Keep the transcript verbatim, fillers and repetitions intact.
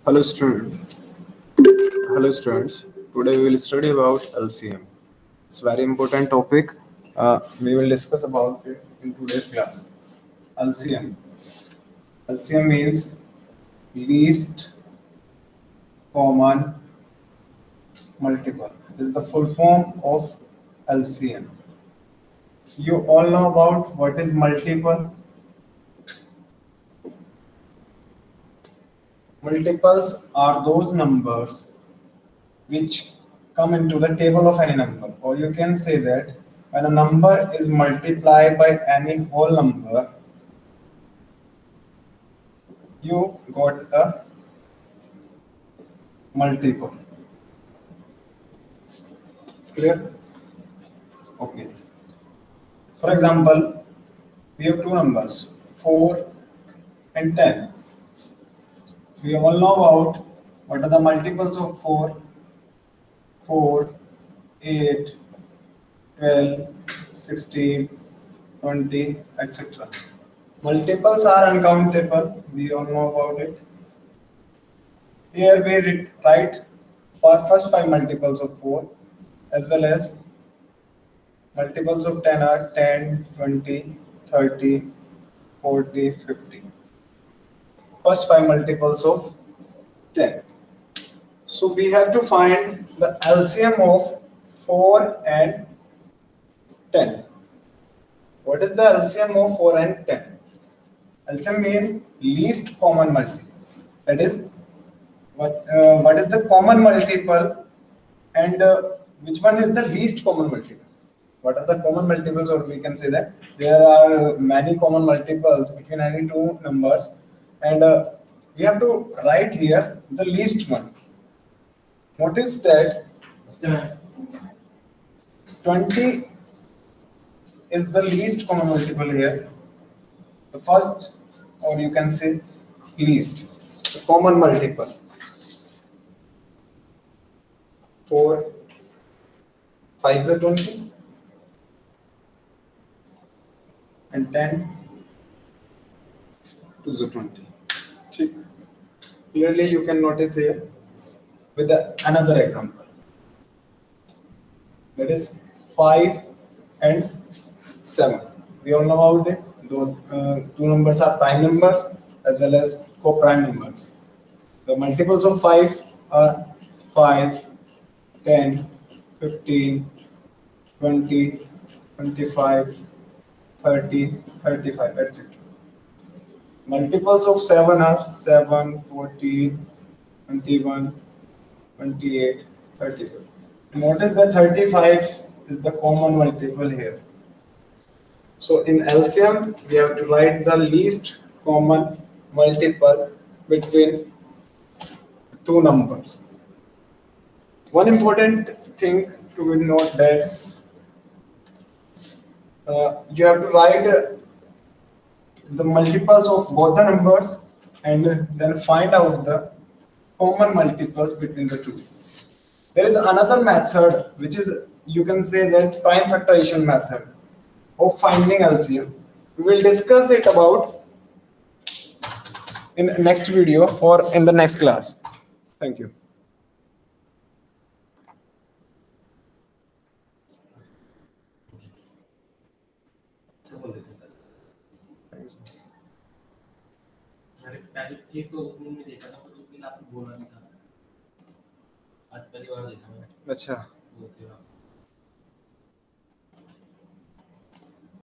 Hello students. Hello students. Today we will study about L C M. It's a very important topic. Uh, we will discuss about it in today's class. L C M. L C M means least common multiple. It is the full form of L C M. You all know about what is multiple. Multiples are those numbers which come into the table of any number, or you can say that when a number is multiplied by any whole number, you got a multiple. Clear? Okay. For example, we have two numbers, four and ten. We all know about what are the multiples of four, four, eight, twelve, sixteen, twenty, et cetera. Multiples are uncountable. We all know about it. Here we write for first five multiples of four, as well as multiples of ten are ten, twenty, thirty, forty, fifty. First five multiples of ten. So we have to find the L C M of four and ten. What is the L C M of four and ten? L C M means least common multiple. That is, what, uh, what is the common multiple and uh, which one is the least common multiple? What are the common multiples, or we can say that there are uh, many common multiples between any two numbers, and uh, we have to write here the least one. Notice that twenty is the least common multiple here. The first, or you can say least, the common multiple. four, five is twenty, and ten, two is twenty. Clearly you can notice here with the, another example, that is five and seven. We all know about it. Those uh, two numbers are prime numbers as well as co-prime numbers. The multiples of five are five, ten, fifteen, twenty, twenty-five, thirty, thirty-five, et cetera. Multiples of seven are seven, fourteen, twenty-one, twenty-eight, thirty-five. Notice that thirty-five is the common multiple here. So in L C M, we have to write the least common multiple between two numbers. One important thing to note that uh, you have to write uh, the multiples of both the numbers and then find out the common multiples between the two. There is another method which is, you can say that, prime factorization method of finding L C M. We will discuss it about in next video or in the next class. Thank you. एक तो opening में देखा था, तो आपको बोला नहीं था, आज पहली बार देखा मैंने। अच्छा।